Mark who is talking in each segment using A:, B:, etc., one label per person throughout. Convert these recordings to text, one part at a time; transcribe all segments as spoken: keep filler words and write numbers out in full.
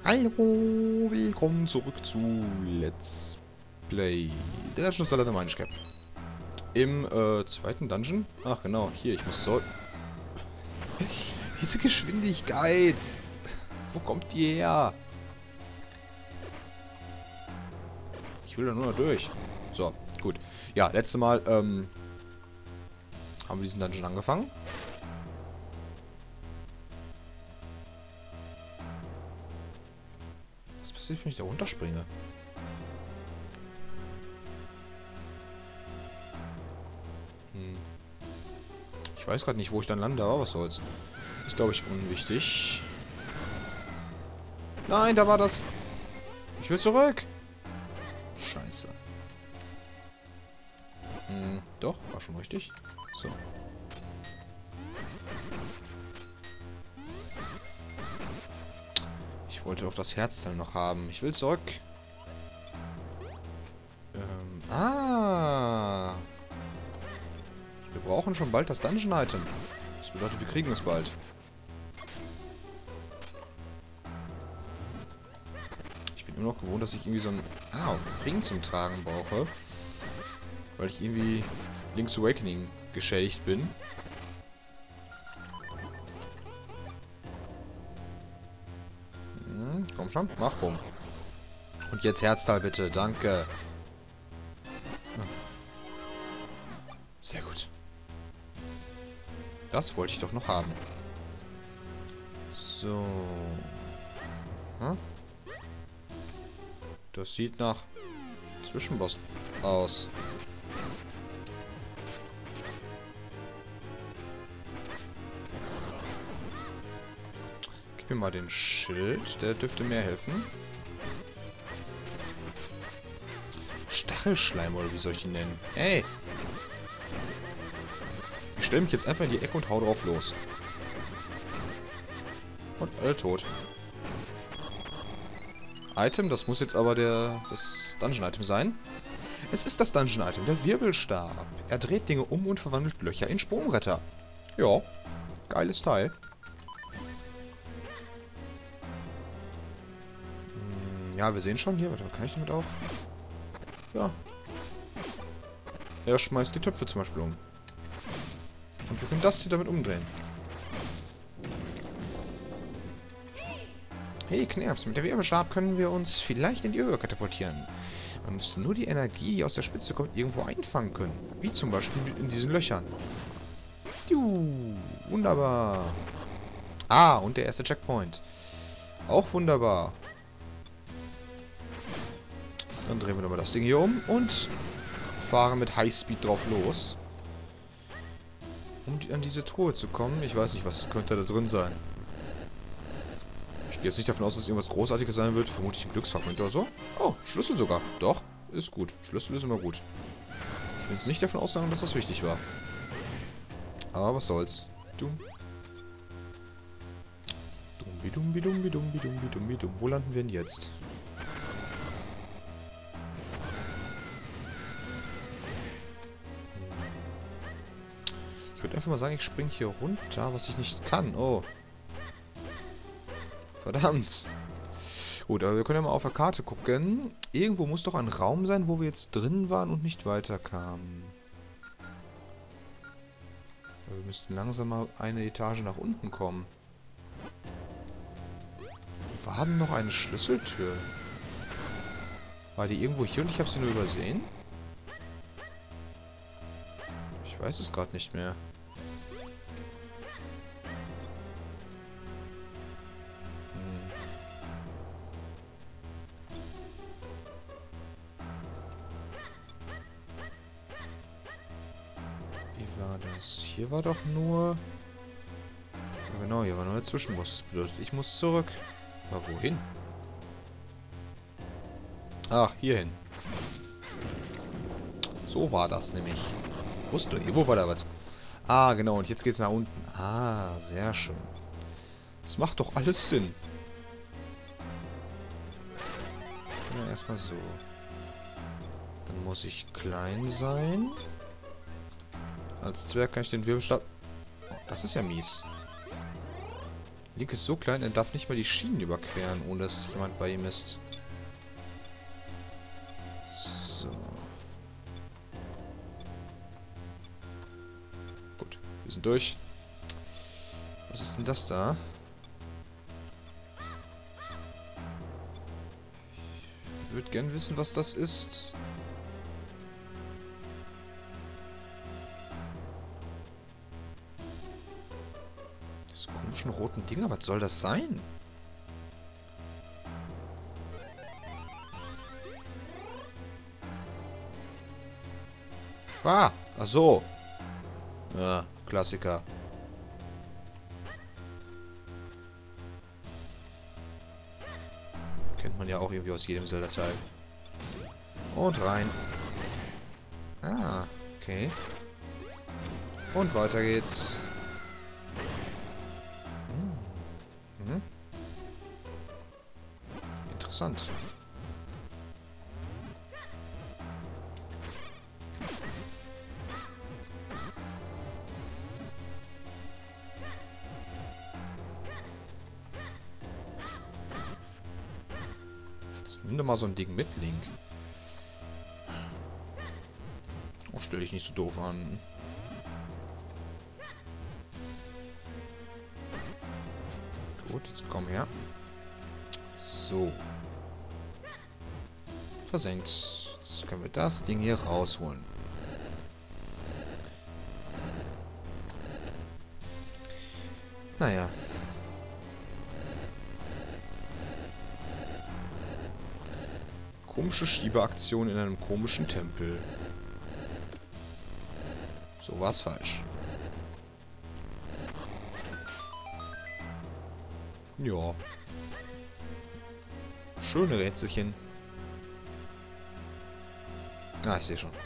A: Hallo, willkommen zurück zu Let's Play The Legend of Zelda: The Minish Cap. Im äh, zweiten Dungeon. Ach genau, hier, ich muss so... Diese Geschwindigkeit! Wo kommt die her? Ich will da nur noch durch. So, gut. Ja, letzte Mal ähm, haben wir diesen Dungeon angefangen. Was passiert, wenn ich da runterspringe? Hm. Ich weiß gerade nicht, wo ich dann lande, aber was soll's. Ist, glaube ich, unwichtig. Nein, da war das. Ich will zurück. Scheiße. Hm, doch, war schon richtig. So. Ich wollte auch das Herzteil noch haben. Ich will zurück. Ähm, ah. Wir brauchen schon bald das Dungeon-Item. Das bedeutet, wir kriegen es bald. Ich bin immer noch gewohnt, dass ich irgendwie so einen ah, Ring zum Tragen brauche. Weil ich irgendwie Link's Awakening geschädigt bin. Hm, komm schon, mach rum. Und jetzt Herzteil bitte, danke. Sehr gut. Das wollte ich doch noch haben. So. Hm? Das sieht nach Zwischenboss aus. Gib mir mal den Schild, der dürfte mir helfen. Stachelschleim, oder wie soll ich ihn nennen? Ey! Ich stelle mich jetzt einfach in die Ecke und hau drauf los. Und alle tot. Item, das muss jetzt aber der das Dungeon-Item sein. Es ist das Dungeon-Item, der Wirbelstab. Er dreht Dinge um und verwandelt Löcher in Sprungbretter. Ja, geiles Teil. Hm, ja, wir sehen schon hier. Warte, kann ich damit auch? Ja. Er schmeißt die Töpfe zum Beispiel um. Und wir können das hier damit umdrehen. Hey Knirps, mit der Wirbelstab können wir uns vielleicht in die Höhe katapultieren. Man müsste nur die Energie, die aus der Spitze kommt, irgendwo einfangen können. Wie zum Beispiel in diesen Löchern. Juhu, wunderbar. Ah, und der erste Checkpoint. Auch wunderbar. Dann drehen wir nochmal das Ding hier um und fahren mit Highspeed drauf los. Um die, an diese Truhe zu kommen. Ich weiß nicht, was könnte da drin sein. Ich gehe jetzt nicht davon aus, dass irgendwas Großartiges sein wird. Vermutlich ein Glücksfragment oder so. Oh, Schlüssel sogar. Doch, ist gut. Schlüssel ist immer gut. Ich will jetzt nicht davon aussagen, dass das wichtig war. Aber was soll's. Dumm. Dumbi, dumbi, dumbi, dumbi, dumbi, dumbi, dumm. Wo landen wir denn jetzt? Ich würde einfach mal sagen, ich springe hier runter, was ich nicht kann. Oh. Verdammt. Gut, aber wir können ja mal auf der Karte gucken. Irgendwo muss doch ein Raum sein, wo wir jetzt drin waren und nicht weiterkamen. Wir müssten langsam mal eine Etage nach unten kommen. Wir haben noch eine Schlüsseltür. War die irgendwo hier und ich habe sie nur übersehen? Ich weiß es gerade nicht mehr. Wie war das? Hier war doch nur... Ja, genau, hier war nur der Zwischenboss. Das bedeutet, ich muss zurück. Aber wohin? Ach, hierhin. So war das nämlich. Wusste ihr, wo war da was? Ah, genau, und jetzt geht's nach unten. Ah, sehr schön. Das macht doch alles Sinn. Ja, erstmal so. Dann muss ich klein sein. Als Zwerg kann ich den Wirbelstab... Oh, das ist ja mies. Link ist so klein, er darf nicht mal die Schienen überqueren, ohne dass jemand bei ihm ist. So. Gut, wir sind durch. Was ist denn das da? Ich würde gern wissen, was das ist. Das komischen roten Dinger, was soll das sein? Ah, ach so. Ja, Klassiker. Kennt man ja auch irgendwie aus jedem Zelda-Teil. Und rein. Ah, okay. Und weiter geht's. Hm. Mhm. Interessant. Nimm doch mal so ein Ding mit, Link. Oh, stell dich nicht so doof an. Gut, jetzt komm her. So. Versenkt. Jetzt können wir das Ding hier rausholen. Naja. Komische Schiebeaktion in einem komischen Tempel. So war's falsch. Ja. Schöne Rätselchen. Ah, ich sehe schon.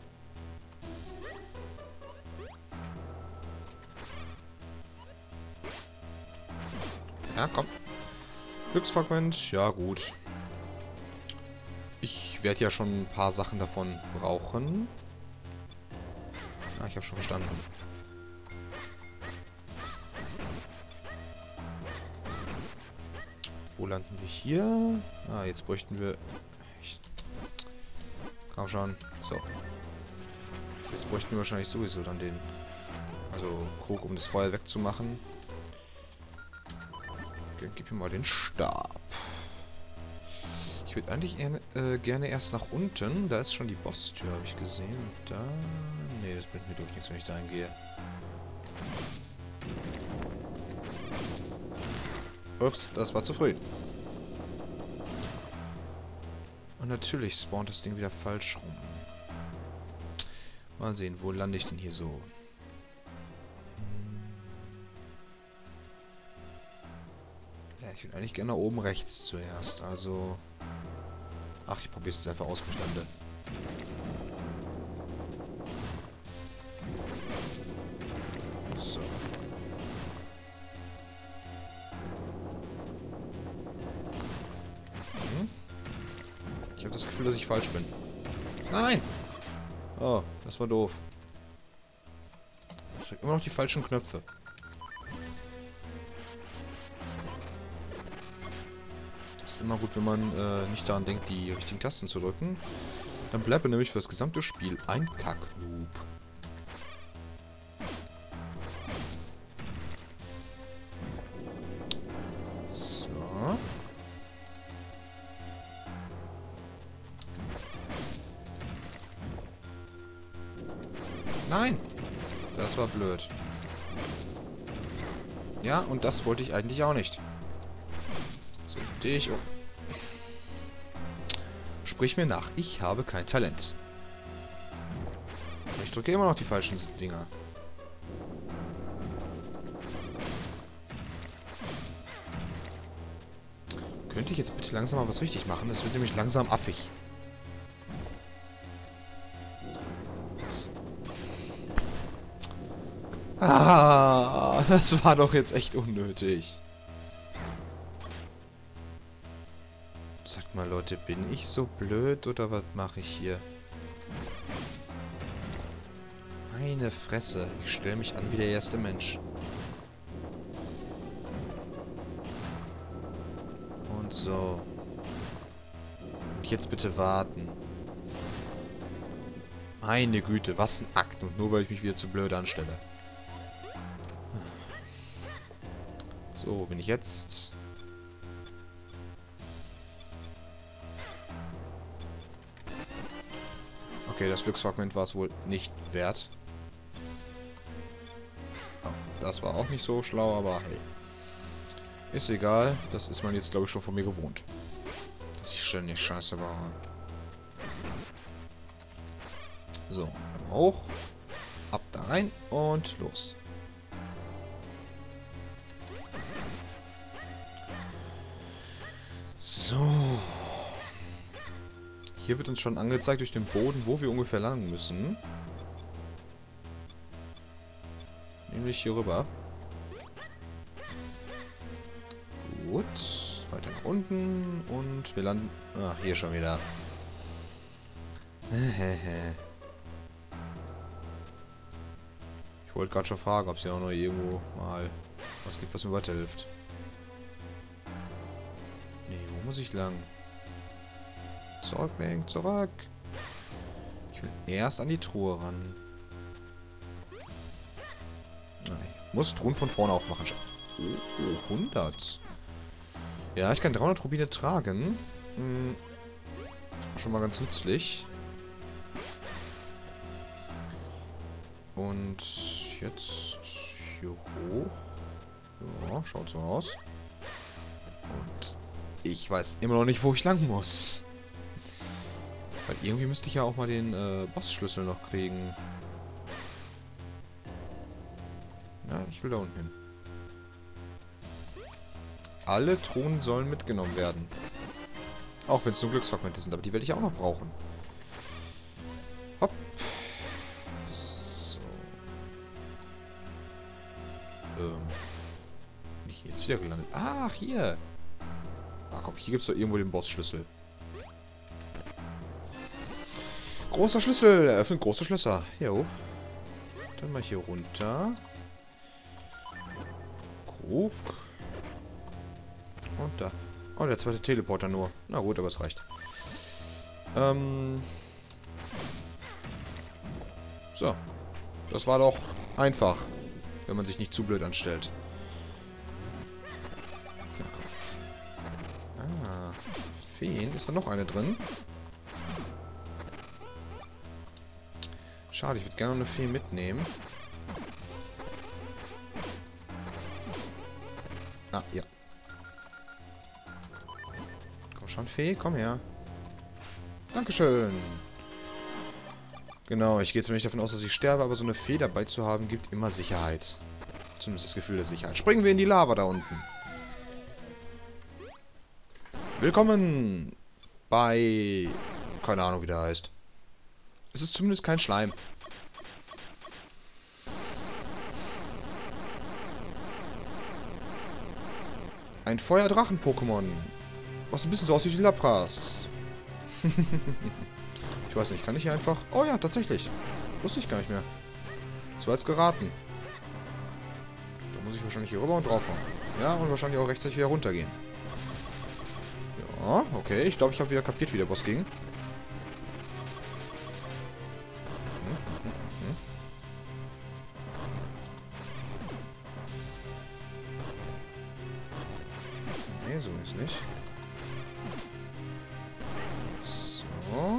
A: Ja, komm. Glücksfragment. Ja, gut. Ich werde ja schon ein paar Sachen davon brauchen. Ah, ich habe schon verstanden. Wo landen wir hier? Ah, jetzt bräuchten wir... Ich... Komm schon. So. Jetzt bräuchten wir wahrscheinlich sowieso dann den... Also Krug, um das Feuer wegzumachen. Dann gib mir mal den Stab. Ich würde eigentlich eher, äh, gerne erst nach unten. Da ist schon die Bosstür, habe ich gesehen. Und da... Nee, das bringt mir durch nichts, wenn ich da hingehe. Ups, das war zu früh. Und natürlich spawnt das Ding wieder falsch rum. Mal sehen, wo lande ich denn hier so? Ja, ich würde eigentlich gerne oben rechts zuerst. Also... Ach, ich probiere es einfach aus, wo ich lande. So. Hm? Ich habe das Gefühl, dass ich falsch bin. Nein! Oh, das war doof. Ich drücke immer noch die falschen Knöpfe. Ist immer gut, wenn man äh, nicht daran denkt, die richtigen Tasten zu drücken. Dann bleibt er nämlich für das gesamte Spiel ein Kackloop. So. Nein! Das war blöd. Ja, und das wollte ich eigentlich auch nicht. So, dich um. Sprich mir nach. Ich habe kein Talent. Ich drücke immer noch die falschen Dinger. Könnte ich jetzt bitte langsam mal was richtig machen? Das wird nämlich langsam affig. Ah, das war doch jetzt echt unnötig. Sagt mal, Leute, bin ich so blöd oder was mache ich hier? Meine Fresse, ich stelle mich an wie der erste Mensch. So. Und jetzt bitte warten. Meine Güte, was ein Akt. Und nur weil ich mich wieder zu blöd anstelle. So, bin ich jetzt... Okay, das Glücksfragment war es wohl nicht wert. Oh, das war auch nicht so schlau, aber hey. Ist egal. Das ist man jetzt, glaube ich, schon von mir gewohnt. Dass ich ständig scheiße war. So, hoch. Ab da rein und los. So. Hier wird uns schon angezeigt durch den Boden, wo wir ungefähr lang müssen. Nämlich hier rüber. Gut. Weiter nach unten. Und wir landen... Ach, hier schon wieder. Ich wollte gerade schon fragen, ob es ja auch noch irgendwo mal was gibt, was mir weiterhilft. Nee, wo muss ich lang? Zurück, Ming, zurück. Ich will erst an die Truhe ran. Nein, ich muss Truhen von vorne aufmachen. Oh, oh, hundert. Ja, ich kann dreihundert Rubine tragen. Hm, schon mal ganz nützlich. Und jetzt hier hoch. Ja, schaut so aus. Und ich weiß immer noch nicht, wo ich lang muss. Weil irgendwie müsste ich ja auch mal den äh, Bossschlüssel noch kriegen. Ja, ich will da unten hin. Alle Truhen sollen mitgenommen werden. Auch wenn es nur Glücksfragmente sind, aber die werde ich auch noch brauchen. Hopp. So. Ähm. Bin ich jetzt wieder gelandet? Ach, hier. Ach komm, hier gibt es doch irgendwo den Bossschlüssel. Großer Schlüssel. Eröffnet große Schlösser. Jo. Dann mal hier runter. Krug. Und da. Oh, der zweite Teleporter nur. Na gut, aber es reicht. Ähm. So. Das war doch einfach. Wenn man sich nicht zu blöd anstellt. Ah. Feen. Ist da noch eine drin? Schade, ich würde gerne noch eine Fee mitnehmen. Ah, ja. Komm schon, Fee, komm her. Dankeschön. Genau, ich gehe jetzt nicht davon aus, dass ich sterbe, aber so eine Fee dabei zu haben, gibt immer Sicherheit. Zumindest das Gefühl der Sicherheit. Springen wir in die Lava da unten. Willkommen bei... Keine Ahnung, wie der heißt. Es ist zumindest kein Schleim. Ein Feuerdrachen-Pokémon. Was ein bisschen so aussieht wie Lapras. Ich weiß nicht, kann ich hier einfach... Oh ja, tatsächlich. Wusste ich gar nicht mehr. Das war jetzt geraten. Da muss ich wahrscheinlich hier rüber und draufhauen. Ja, und wahrscheinlich auch rechtzeitig wieder runtergehen. Ja, okay. Ich glaube, ich habe wieder kapiert, wie der Boss ging. Nee, so ist nicht. So.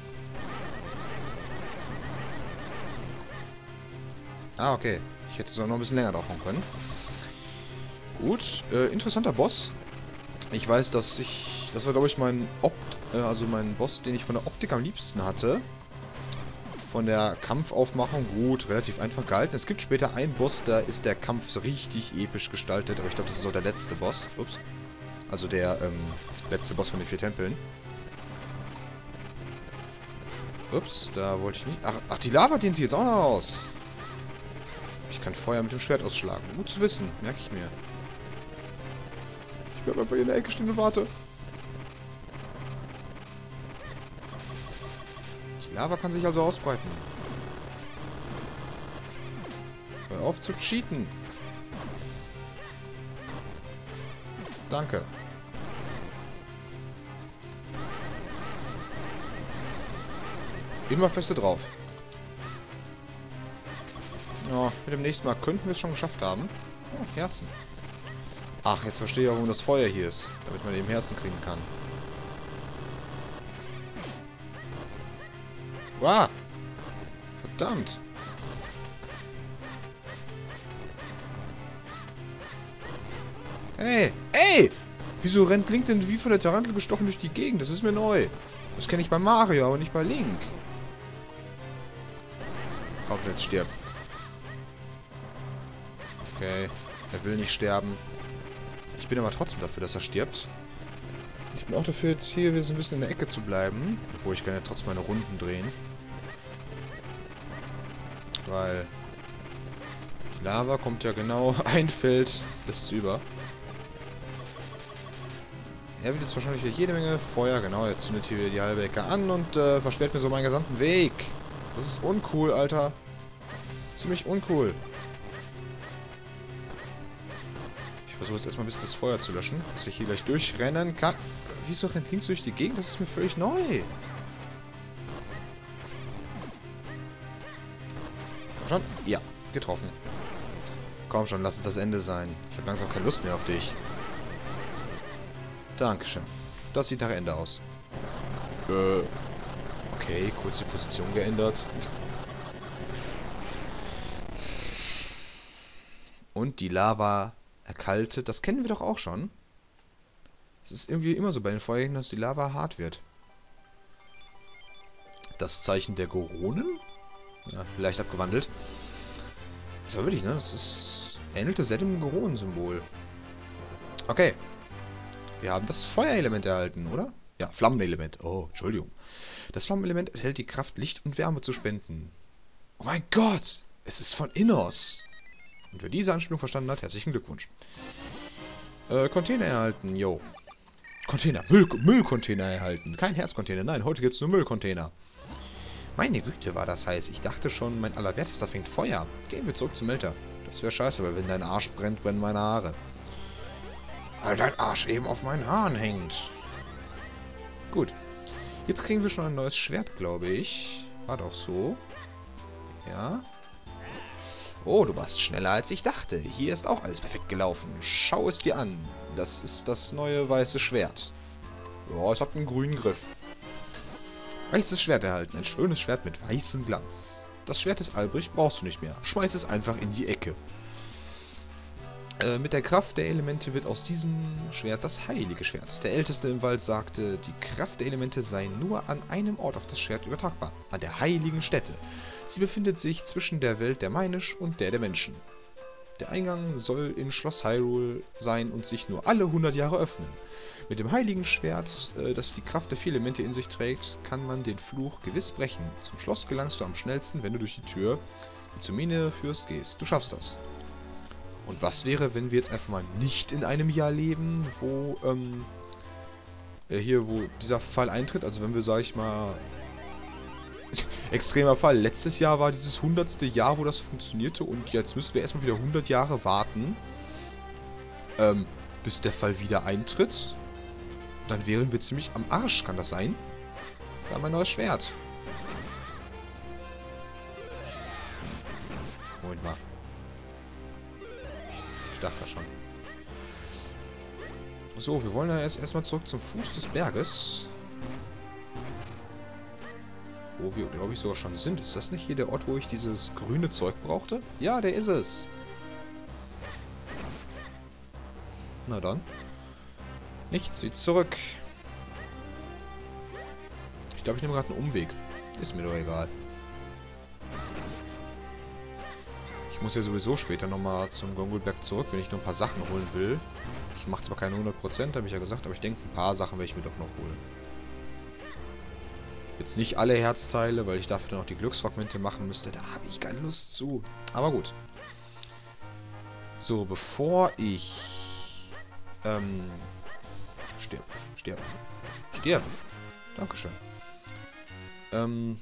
A: Ah, okay. Ich hätte es auch noch ein bisschen länger drauf haben können. Gut. Äh, interessanter Boss. Ich weiß, dass ich... Das war, glaube ich, mein Opt... Äh, also mein Boss, den ich von der Optik am liebsten hatte. Von der Kampfaufmachung gut, relativ einfach gehalten. Es gibt später einen Boss, da ist der Kampf so richtig episch gestaltet. Aber ich glaube, das ist auch der letzte Boss. Ups. Also der ähm, letzte Boss von den vier Tempeln. Ups, da wollte ich nicht... Ach, ach, die Lava dehnt sich jetzt auch noch aus. Ich kann Feuer mit dem Schwert ausschlagen. Gut zu wissen, merke ich mir. Ich bleibe einfach hier in der Ecke stehen und warte. Die Lava kann sich also ausbreiten. Hör auf zu cheaten. Danke. Immer feste drauf. Ja, mit dem nächsten Mal könnten wir es schon geschafft haben. Oh, Herzen. Ach, jetzt verstehe ich auch, warum das Feuer hier ist. Damit man eben Herzen kriegen kann. Wow. Verdammt. Hey, ey! Wieso rennt Link denn wie von der Tarantel gestochen durch die Gegend? Das ist mir neu. Das kenne ich bei Mario, aber nicht bei Link. Komm, jetzt stirb. Okay, er will nicht sterben. Ich bin aber trotzdem dafür, dass er stirbt. Ich bin auch dafür, jetzt hier wieder so ein bisschen in der Ecke zu bleiben. Obwohl, ich kann ja trotzdem meine Runden drehen. Weil die Lava kommt ja genau ein Feld bis über. Er will jetzt wahrscheinlich hier jede Menge Feuer. Genau, jetzt zündet hier die halbe Ecke an und äh, versperrt mir so meinen gesamten Weg. Das ist uncool, Alter. Ziemlich uncool. Ich versuche jetzt erstmal ein bisschen das Feuer zu löschen, dass ich hier gleich durchrennen kann. Wieso rennt links durch die Gegend? Das ist mir völlig neu. Schon? Ja, getroffen. Komm schon, lass es das Ende sein. Ich habe langsam keine Lust mehr auf dich. Dankeschön. Das sieht nach Ende aus. Äh. Okay, kurz die Position geändert. Und die Lava erkaltet. Das kennen wir doch auch schon. Es ist irgendwie immer so bei den Feuerchen, dass die Lava hart wird. Das Zeichen der Goronen? Ja, vielleicht abgewandelt. Das war wirklich, ne? Das ist... ähnelte sehr dem Goronensymbol. Okay. Wir haben das Feuerelement erhalten, oder? Ja, Flammenelement. Oh, Entschuldigung. Das Flammenelement enthält die Kraft, Licht und Wärme zu spenden. Oh mein Gott! Es ist von Innos. Und wer diese Anspielung verstanden hat, herzlichen Glückwunsch. Äh, Container erhalten, yo. Container, Müll, Müllcontainer erhalten. Kein Herzcontainer, nein, heute gibt es nur Müllcontainer. Meine Güte, war das heiß. Ich dachte schon, mein Allerwertester fängt Feuer. Gehen wir zurück zum Melter. Das wäre scheiße, weil wenn dein Arsch brennt, brennen meine Haare. Weil dein Arsch eben auf meinen Haaren hängt. Gut. Jetzt kriegen wir schon ein neues Schwert, glaube ich. War doch so. Ja. Oh, du warst schneller als ich dachte. Hier ist auch alles perfekt gelaufen. Schau es dir an. Das ist das neue weiße Schwert. Ja, es hat einen grünen Griff. Weißes Schwert erhalten. Ein schönes Schwert mit weißem Glanz. Das Schwert des Albrecht brauchst du nicht mehr. Schmeiß es einfach in die Ecke. Äh, mit der Kraft der Elemente wird aus diesem Schwert das heilige Schwert. Der Älteste im Wald sagte, die Kraft der Elemente sei nur an einem Ort auf das Schwert übertragbar. An der heiligen Stätte. Sie befindet sich zwischen der Welt der Meinisch und der der Menschen. Der Eingang soll in Schloss Hyrule sein und sich nur alle hundert Jahre öffnen. Mit dem heiligen Schwert, äh, das die Kraft der vier Elemente in sich trägt, kann man den Fluch gewiss brechen. Zum Schloss gelangst du am schnellsten, wenn du durch die Tür, die zur Mine führst, gehst. Du schaffst das. Und was wäre, wenn wir jetzt einfach mal nicht in einem Jahr leben, wo, ähm, äh, hier, wo dieser Fall eintritt? Also wenn wir, sag ich mal, extremer Fall. Letztes Jahr war dieses hundertste Jahr, wo das funktionierte und jetzt müssen wir erstmal wieder hundert Jahre warten, ähm, bis der Fall wieder eintritt. Dann wären wir ziemlich am Arsch, kann das sein? Da haben wir ein neues Schwert. Moment mal. Ich dachte schon. So, wir wollen ja erst erstmal zurück zum Fuß des Berges. Wo wir, glaube ich, sogar schon sind. Ist das nicht hier der Ort, wo ich dieses grüne Zeug brauchte? Ja, der ist es. Na dann. Nichts wie zurück. Ich glaube, ich nehme gerade einen Umweg. Ist mir doch egal. Ich muss ja sowieso später nochmal zum Gongulberg zurück, wenn ich nur ein paar Sachen holen will. Ich mache zwar keine hundert Prozent, habe ich ja gesagt, aber ich denke, ein paar Sachen werde ich mir doch noch holen. Jetzt nicht alle Herzteile, weil ich dafür dann noch die Glücksfragmente machen müsste. Da habe ich keine Lust zu. Aber gut. So, bevor ich... Ähm... Stirb. Stirb. Stirb. Dankeschön. Ähm...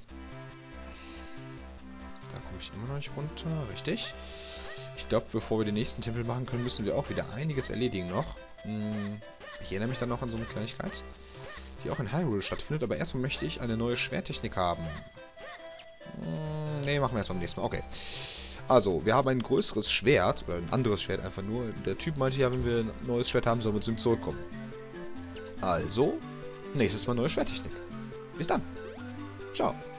A: Da komme ich immer noch nicht runter. Richtig. Ich glaube, bevor wir den nächsten Tempel machen können, müssen wir auch wieder einiges erledigen noch. Hm, ich erinnere mich dann noch an so eine Kleinigkeit, die auch in Hyrule stattfindet. Aber erstmal möchte ich eine neue Schwerttechnik haben. Ne, machen wir erst beim nächsten Mal. Okay. Also, wir haben ein größeres Schwert, oder ein anderes Schwert einfach nur. Der Typ meinte ja, wenn wir ein neues Schwert haben, sollen wir zu ihm zurückkommen. Also, nächstes Mal neue Schwerttechnik. Bis dann. Ciao.